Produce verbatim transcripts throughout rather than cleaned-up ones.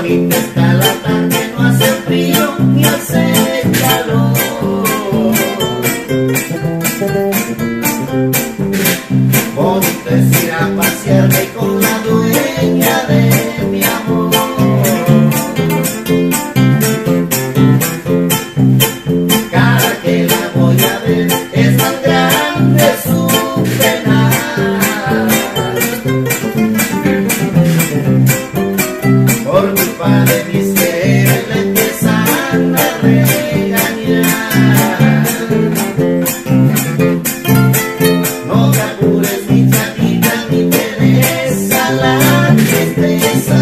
bonita está la tarde, no hace frío ni hace calor. Bonito es ir a pasearme con la dueña de mi amor. Cada que la voy a ver es más grande su pena. Por culpa de mis quereres le empiezan a regañar. No te apures mi chatita, ni te des a la tristeza.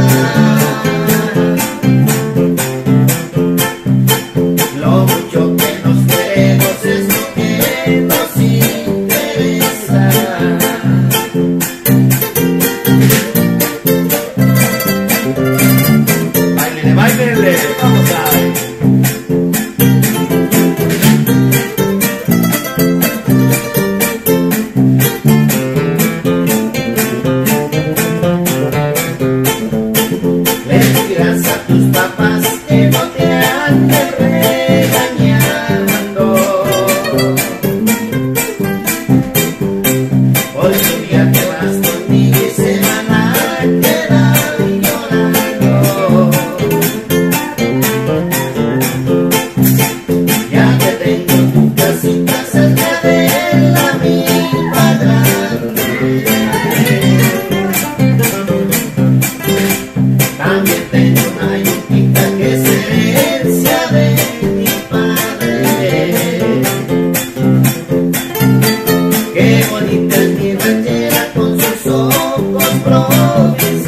Lo mucho que nos queremos es lo que nos interesa. Báilele, báilele, vamos a ver. Le dirás a tus papás que no te anden regañando. Hoy un día te vas conmigo y se van a quedar llorando. Ya que tengo tu casita cerca de la milpa grande. También tengo una yupita que es herencia de mi padre. Qué bonita es mi ranchera con sus ojos provincianos.